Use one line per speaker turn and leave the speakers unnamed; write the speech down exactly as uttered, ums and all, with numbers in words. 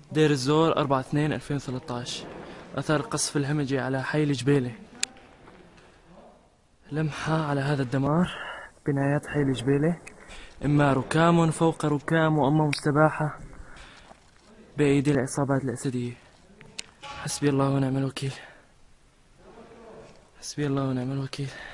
ديرالزور أربعة اثنين ألفين وثلاثة عشر. اثار القصف الهمجي على حي الجبيلة. لمحة على هذا الدمار. بنايات حي الجبيلة، إما ركام فوق ركام وأما مستباحة بأيدي العصابات الأسدية. حسبي الله ونعم الوكيل. حسبي الله ونعم الوكيل.